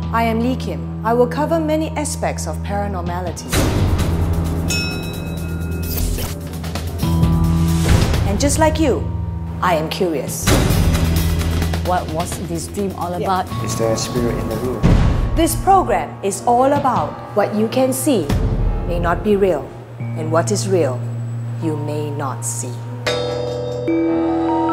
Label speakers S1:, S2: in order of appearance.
S1: I am Lee Kim. I will cover many aspects of paranormality. And just like you, I am curious.
S2: What was this dream all about?
S3: Is there a spirit in the room?
S1: This program is all about what you can see may not be real, and what is real you may not see.